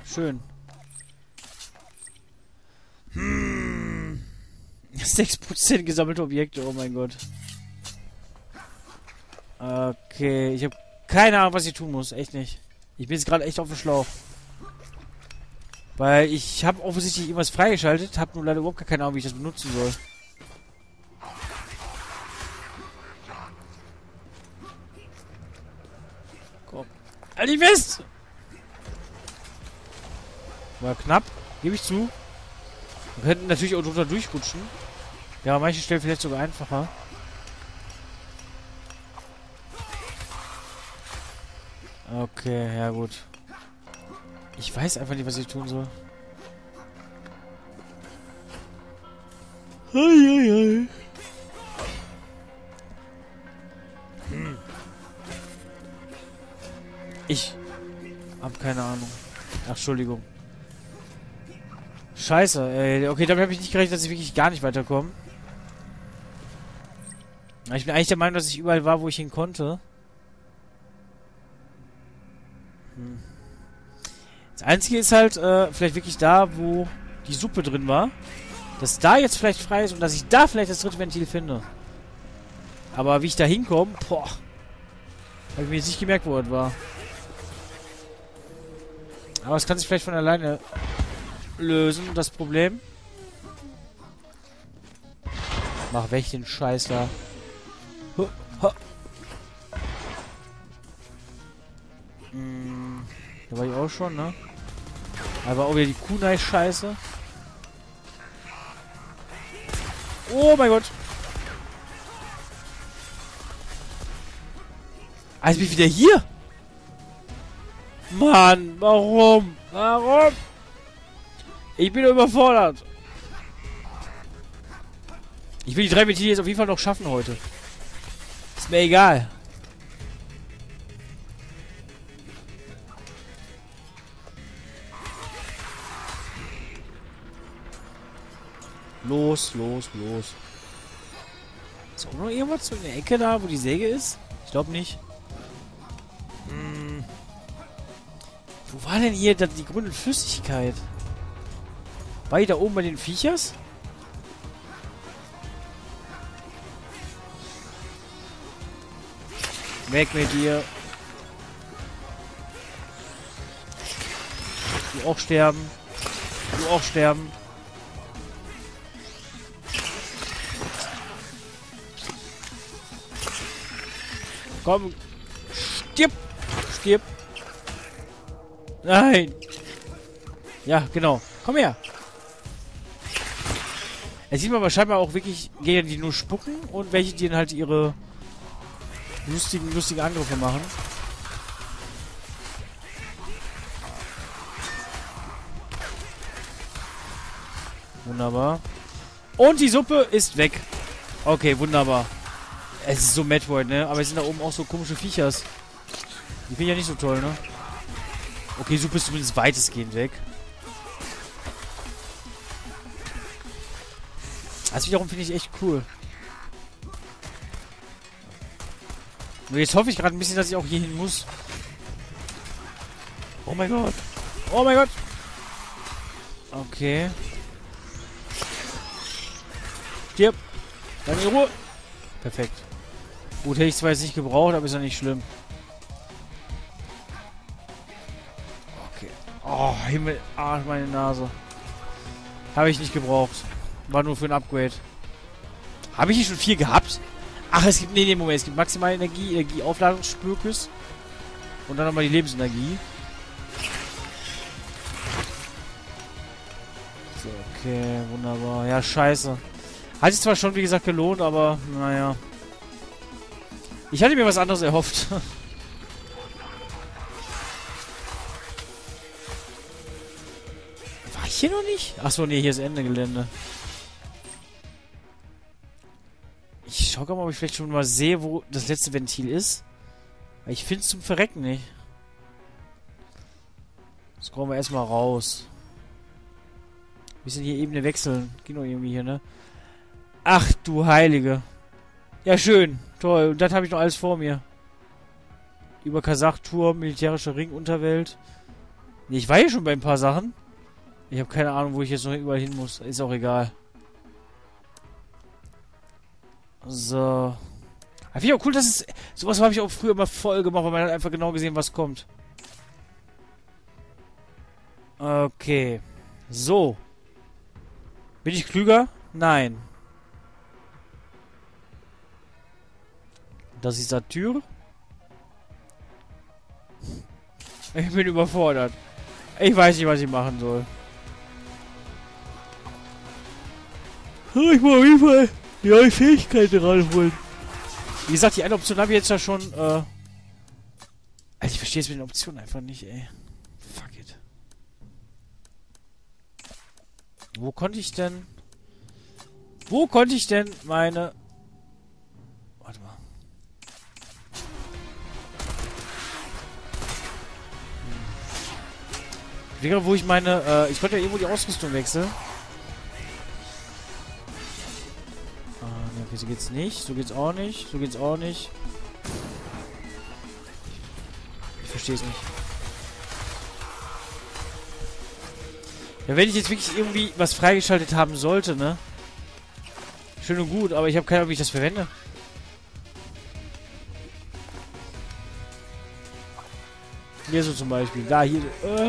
schön. 6% gesammelte Objekte, oh mein Gott. Okay, ich habe keine Ahnung, was ich tun muss. Echt nicht. Ich bin jetzt gerade echt auf dem Schlauch. Weil ich habe offensichtlich irgendwas freigeschaltet, habe nur leider überhaupt keine Ahnung, wie ich das benutzen soll. Komm. Halt die fest! War knapp, gebe ich zu. Wir könnten natürlich auch drunter durchrutschen. Ja, an manchen Stellen vielleicht sogar einfacher. Okay, ja gut. Ich weiß einfach nicht, was ich tun soll. Ich hab keine Ahnung. Ach, Entschuldigung. Scheiße, ey. Okay, damit habe ich nicht gerechnet, dass ich wirklich gar nicht weiterkomme. Ich bin eigentlich der Meinung, dass ich überall war, wo ich hin konnte. Das Einzige ist halt, vielleicht wirklich da, wo die Suppe drin war. Dass da jetzt vielleicht frei ist und dass ich da vielleicht das dritte Ventil finde. Aber wie ich da hinkomme, boah. Habe ich mir jetzt nicht gemerkt, wo es war. Aber es kann sich vielleicht von alleine lösen, das Problem. Mach weg den Scheiß da. Da war ich auch schon, ne? Aber auch wieder die Kunai-Scheiße. Oh mein Gott. Also bin ich wieder hier? Mann, warum? Warum? Ich bin überfordert. Ich will die 3 Ventile jetzt auf jeden Fall noch schaffen heute. Ist mir egal. Los, los, los. Ist auch noch irgendwas so in der Ecke da, wo die Säge ist? Ich glaube nicht. Wo war denn hier die grüne Flüssigkeit? War die da oben bei den Viechers? Weg mit dir. Du auch sterben. Du auch sterben. Komm. Stirb. Stirb. Nein. Ja, genau. Komm her. Es sieht man aber scheinbar auch wirklich Gegner, die nur spucken und welche, die dann halt ihre lustigen Angriffe machen. Wunderbar. Und die Suppe ist weg. Okay, wunderbar. Es ist so Metroid, ne? Aber es sind da oben auch so komische Viechers. Die finde ich ja nicht so toll, ne? Okay, Suppe ist zumindest weitestgehend weg. Das wiederum finde ich echt cool. Nur jetzt hoffe ich gerade ein bisschen, dass ich auch hier hin muss. Oh mein Gott. Oh mein Gott. Okay. Stirb. Dann in Ruhe. Perfekt. Gut, hätte ich zwar jetzt nicht gebraucht, aber ist ja nicht schlimm. Okay. Oh, Himmel. Arsch, meine Nase. Habe ich nicht gebraucht. War nur für ein Upgrade. Habe ich hier schon 4 gehabt? Ach, es gibt... Nee, Moment. Es gibt maximale Energie, Energieaufladungsspürkes. Und dann nochmal die Lebensenergie. So, okay, wunderbar. Ja, scheiße. Hat sich zwar schon, wie gesagt, gelohnt, aber naja. Ich hatte mir was anderes erhofft. War ich hier noch nicht? Achso, nee, hier ist Ende Gelände. Ich schau mal, ob ich vielleicht schon mal sehe, wo das letzte Ventil ist. Weil ich finde es zum Verrecken nicht. Scrollen wir erstmal raus. Wir müssen hier Ebene wechseln. Geht noch irgendwie hier, ne? Ach, du Heilige. Ja, schön. Toll. Und das habe ich noch alles vor mir. Über Kasachturm, militärische Ring, Unterwelt. Nee, ich war hier schon bei ein paar Sachen. Ich habe keine Ahnung, wo ich jetzt noch überall hin muss. Ist auch egal. So. Aber finde ich auch cool, dass es... Sowas habe ich auch früher immer voll gemacht, weil man hat einfach genau gesehen, was kommt. Okay. So. Bin ich klüger? Nein. Das ist die Tür. Ich bin überfordert. Ich weiß nicht, was ich machen soll. Ich muss auf jeden Fall die Fähigkeiten ranholen. Wie gesagt, die eine Option habe ich jetzt ja schon, Also ich verstehe es mit den Optionen einfach nicht, ey. Fuck it. Wo konnte ich denn... meine... Warte mal. Ich denke, wo ich meine... ich konnte ja irgendwo die Ausrüstung wechseln. Okay, so geht's nicht. So geht's auch nicht. So geht's auch nicht. Ich verstehe es nicht. Ja, wenn ich jetzt wirklich irgendwie was freigeschaltet haben sollte, ne? Schön und gut, aber ich habe keine Ahnung, wie ich das verwende. Hier so zum Beispiel. Da, hier.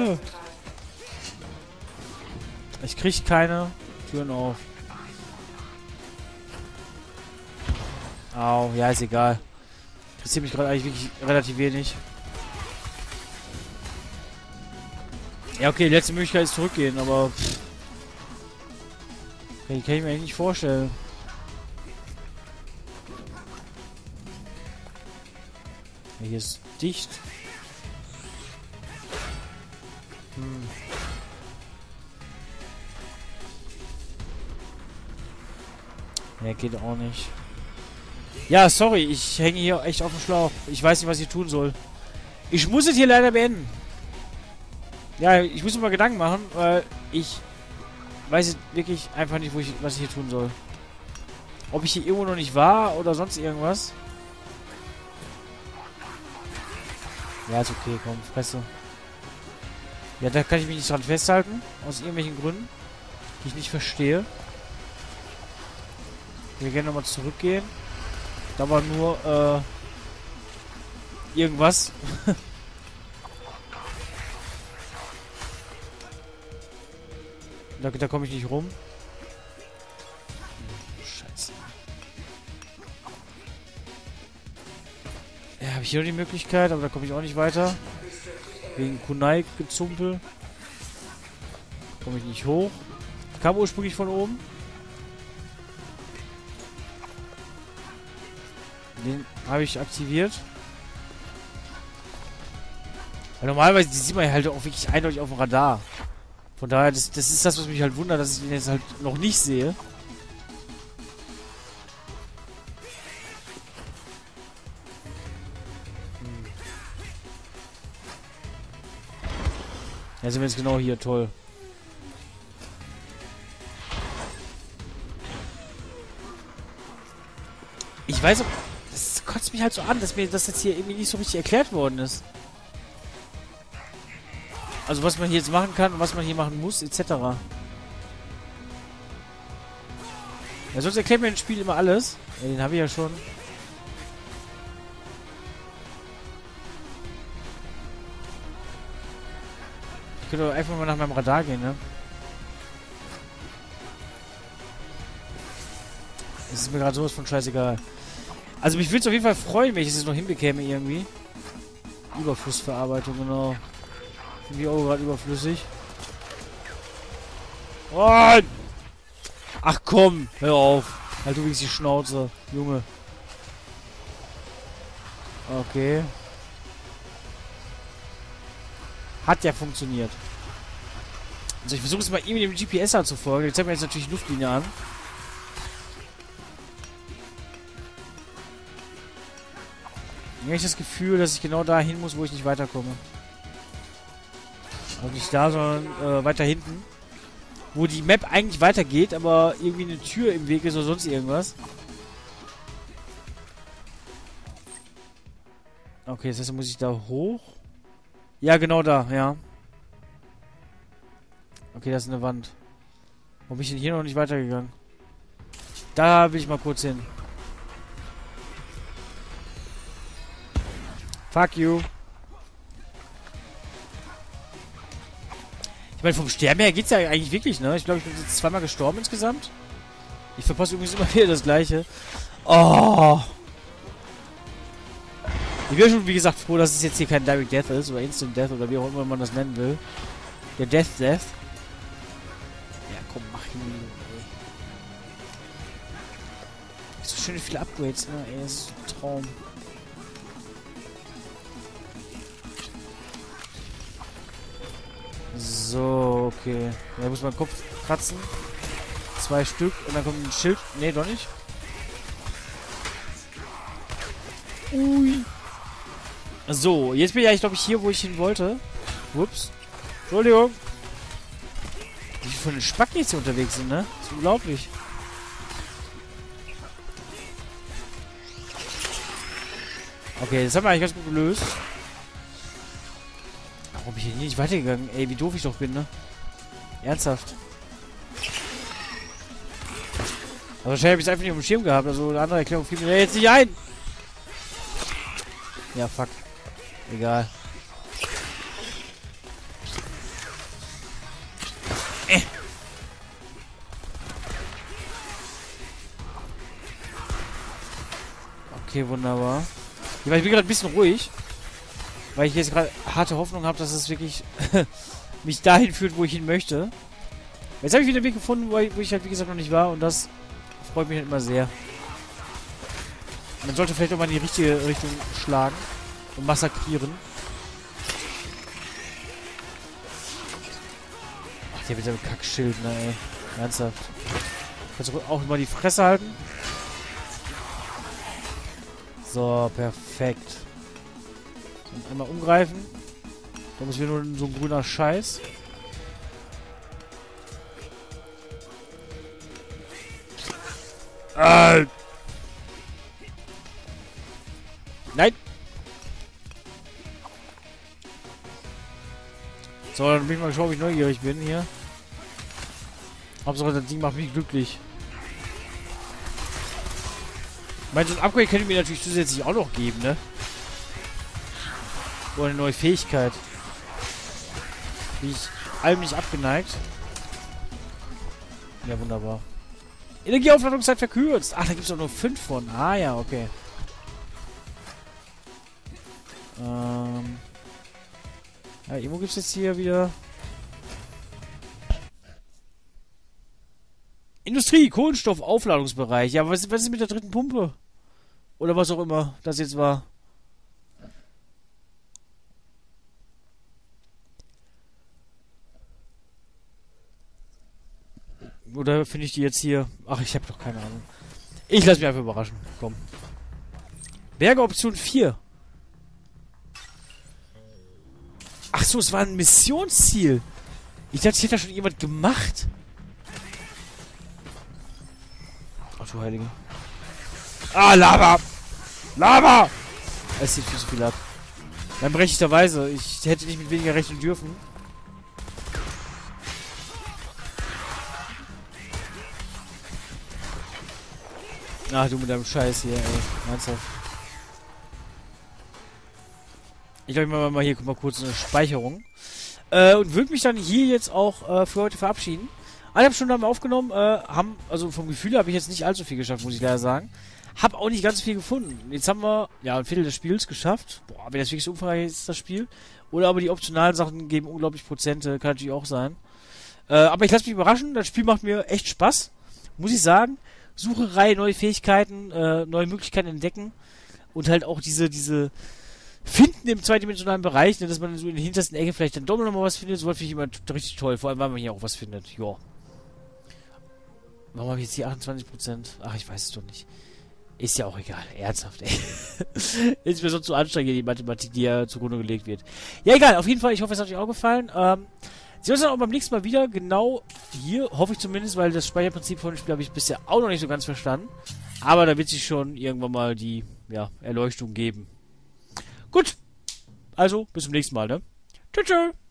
Ich krieg keine Türen auf. Au, ja, ist egal. Interessiert mich gerade eigentlich wirklich relativ wenig. Ja, okay, die letzte Möglichkeit ist zurückgehen, aber... Okay, kann ich mir eigentlich nicht vorstellen. Ja, hier ist dicht. Ja, geht auch nicht. Ja, sorry, ich hänge hier echt auf dem Schlauch. Ich weiß nicht, was ich tun soll. Ich muss es hier leider beenden. Ja, ich muss mir mal Gedanken machen, weil ich weiß jetzt wirklich einfach nicht, was ich hier tun soll. Ob ich hier irgendwo noch nicht war oder sonst irgendwas. Ja, ist okay, komm, Fresse. Ja, da kann ich mich nicht dran festhalten. Aus irgendwelchen Gründen, die ich nicht verstehe. Wir können nochmal zurückgehen. Da war nur, irgendwas. da komme ich nicht rum. Scheiße. Ja, habe ich hier noch die Möglichkeit, aber da komme ich auch nicht weiter. Wegen Kunai-Gezumpel. Komme ich nicht hoch. Kam ursprünglich von oben. Den habe ich aktiviert. Weil normalerweise die sieht man ja halt auch wirklich eindeutig auf dem Radar. Von daher, das ist das, was mich halt wundert, dass ich den jetzt halt noch nicht sehe. Ja, sind wir jetzt genau hier, toll. Ich weiß auch, das kotzt mich halt so an, dass mir das jetzt hier irgendwie nicht so richtig erklärt worden ist. Also was man hier jetzt machen kann und was man hier machen muss, etc. Ja, sonst erklärt mir das Spiel immer alles. Ja, den habe ich ja schon. Ich könnte doch einfach mal nach meinem Radar gehen, ne? Es ist mir gerade sowas von scheißegal. Also mich würde es auf jeden Fall freuen, wenn ich es jetzt noch hinbekäme irgendwie. Überflussverarbeitung, genau. Bin ich auch gerade überflüssig. Oh! Ach komm, hör auf. Halt du wenigstens die Schnauze, Junge. Okay. Hat ja funktioniert. Also ich versuche es mal irgendwie dem GPS zu folgen. Jetzt zeigt mir jetzt natürlich Luftlinie an. Ich habe das Gefühl, dass ich genau da hin muss, wo ich nicht weiterkomme. Also nicht da, sondern weiter hinten. Wo die Map eigentlich weitergeht, aber irgendwie eine Tür im Weg ist oder sonst irgendwas. Okay, das heißt, muss ich da hoch? Ja, genau da, ja. Okay, das ist eine Wand. Warum bin ich denn hier noch nicht weitergegangen? Da will ich mal kurz hin. Fuck you. Ich meine, vom Sterben her geht's ja eigentlich wirklich, ne? Ich glaube, ich bin jetzt zweimal gestorben insgesamt. Ich verpasse übrigens immer wieder das Gleiche. Oh. Ich bin schon, wie gesagt, froh, dass es jetzt hier kein Direct Death ist oder Instant Death oder wie auch immer man das nennen will. Der Death. Ja, komm, mach ihn. So schön viele Upgrades, ne? Ey, das ist ein Traum. So, okay. Da muss man den Kopf kratzen. 2 Stück und dann kommt ein Schild. Nee, doch nicht. Ui. So, jetzt bin ich eigentlich, glaube ich, hier, wo ich hin wollte. Ups. Entschuldigung. Wie viele von den Spacken jetzt hier unterwegs sind, ne? Das ist unglaublich. Okay, das haben wir eigentlich ganz gut gelöst. Warum bin ich hier nicht weitergegangen? Ey, wie doof ich doch bin, ne? Ernsthaft. Aber wahrscheinlich habe ich es einfach nicht auf dem Schirm gehabt. Also eine andere Erklärung fiel mir jetzt nicht ein. Ja, fuck. Egal. Okay, wunderbar. Ich bin gerade ein bisschen ruhig. Weil ich jetzt gerade harte Hoffnung habe, dass es wirklich mich dahin führt, wo ich hin möchte. Jetzt habe ich wieder einen Weg gefunden, wo ich halt wie gesagt noch nicht war. Und das freut mich halt immer sehr. Man sollte vielleicht auch mal in die richtige Richtung schlagen. Und massakrieren. Ach, der mit seinem Kackschild, ne, ey. Ernsthaft. Kannst du auch mal die Fresse halten? So, perfekt. Und einmal umgreifen. Da muss wieder nur so ein grüner Scheiß. Nein! So, dann bin ich mal schauen, ob ich neugierig bin hier. Hauptsache, das Ding macht mich glücklich. Ich meine, so ein Upgrade könnte mir natürlich zusätzlich auch noch geben, ne? Oder eine neue Fähigkeit. Bin ich allem nicht abgeneigt. Ja, wunderbar. Energieaufladungszeit verkürzt. Ach, da gibt es auch nur 5 von. Ah, ja, okay. Ja, irgendwo gibt es jetzt hier wieder... Industrie, Kohlenstoff, Aufladungsbereich. Ja, aber was ist mit der dritten Pumpe? Oder was auch immer das jetzt war. Oder finde ich die jetzt hier... Ach, ich habe doch keine Ahnung. Ich lasse mich einfach überraschen. Komm. Berge Option 4. Ach so, es war ein Missionsziel. Ich dachte, ich hätte da schon jemand gemacht. Ach du Heilige. Ah, Lava! Lava! Es sieht viel zu viel ab. Dann berechtigterweise. Ich hätte nicht mit weniger rechnen dürfen. Ach, du mit deinem Scheiß hier, ey. Ernsthaft. Ich glaube, ich mache mal hier mal kurz eine Speicherung. Und würde mich dann hier jetzt auch für heute verabschieden. 1,5 Stunden haben wir aufgenommen. Also vom Gefühl habe ich jetzt nicht allzu viel geschafft, muss ich leider sagen. Hab auch nicht ganz viel gefunden. Jetzt haben wir, ja, ein Viertel des Spiels geschafft. Boah, wenn das wirklich so umfangreich ist, das Spiel. Oder aber die optionalen Sachen geben unglaublich Prozente. Kann natürlich auch sein. Aber ich lasse mich überraschen. Das Spiel macht mir echt Spaß. Muss ich sagen. Sucherei, neue Fähigkeiten, neue Möglichkeiten entdecken. Und halt auch diese Finden im zweidimensionalen Bereich, ne, dass man so in den hintersten Ecken vielleicht dann doch noch mal was findet. So was finde ich immer richtig toll. Vor allem, weil man hier auch was findet. Ja. Warum habe ich jetzt hier 28%? Ach, ich weiß es doch nicht. Ist ja auch egal. Ernsthaft, ey. Ist mir sonst zu anstrengend, die Mathematik, die ja zugrunde gelegt wird. Ja, egal. Auf jeden Fall. Ich hoffe, es hat euch auch gefallen. Sehen uns dann auch beim nächsten Mal wieder. Genau hier. Hoffe ich zumindest, weil das Speicherprinzip von dem Spiel habe ich bisher auch noch nicht so ganz verstanden. Aber da wird sich schon irgendwann mal die, ja, Erleuchtung geben. Gut. Also, bis zum nächsten Mal, ne? Tschüss, tschüss.